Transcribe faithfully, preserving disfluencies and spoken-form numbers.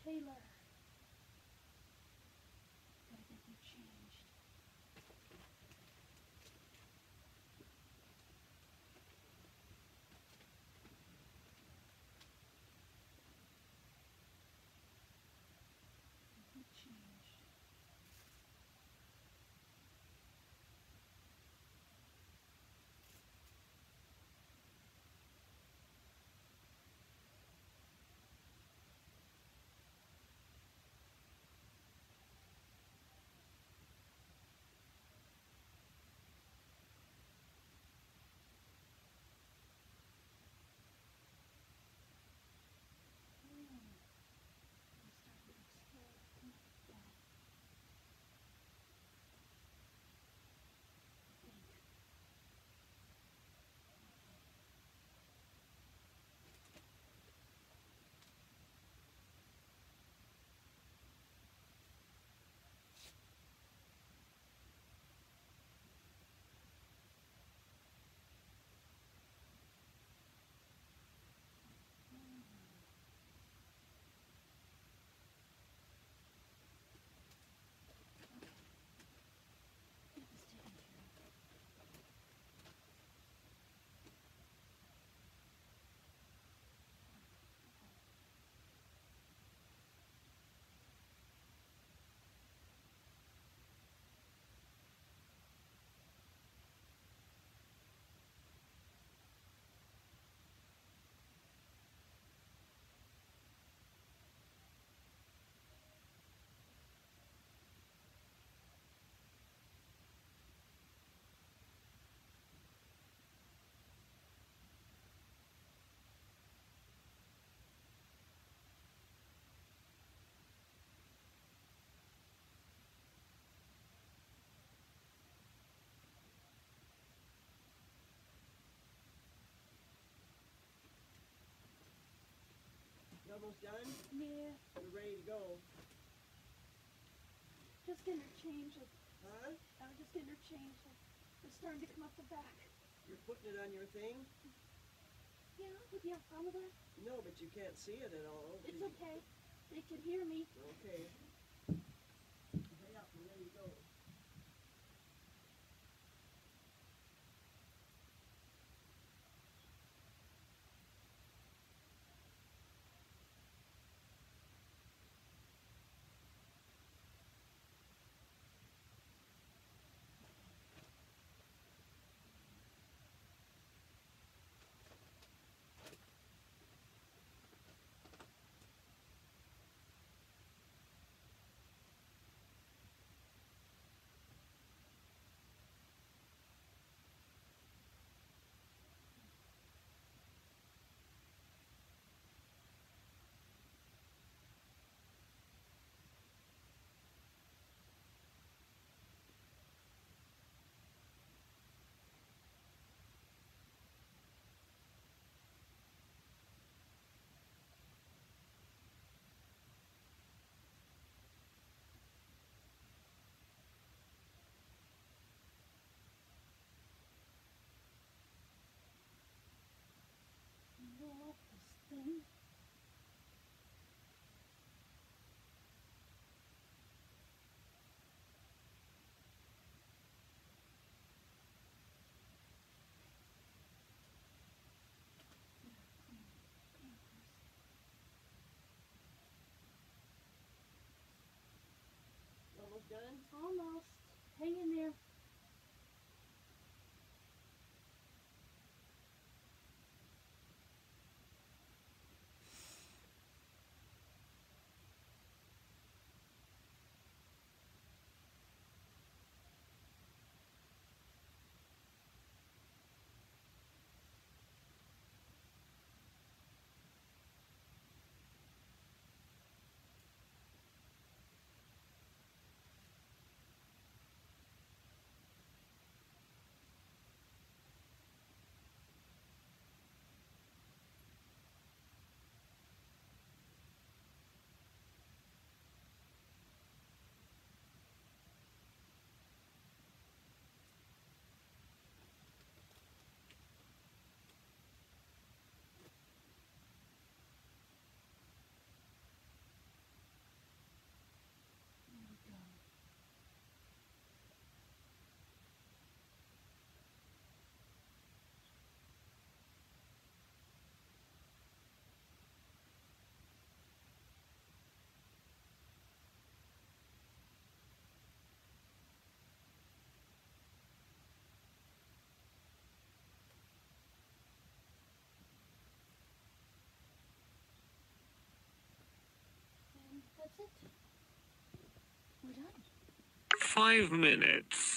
Tayler. Gotta get you changed. Get you changed. You almost done? Yeah. You're ready to go. Just getting her changed. Huh? I was just getting her changed. It's starting to come up the back. You're putting it on your thing? Yeah, would you have a problem with that? No, but you can't see it at all. It's okay. They can hear me. Okay. Hurry up, we're ready to go. Roll up this thing. You almost done? Almost. Hang in there. done. Five minutes.